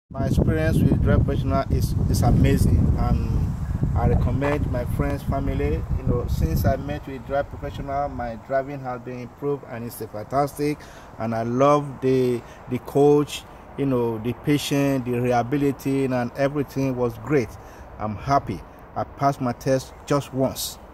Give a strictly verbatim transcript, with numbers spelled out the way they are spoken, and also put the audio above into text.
My experience with drive professional is, is amazing, and I recommend my friends, family. You know, since I met with drive professional, my driving has been improved and it's fantastic. And I love the the coach, you know, the patient, the rehabilitating, and everything was great. I'm happy. I passed my test just once.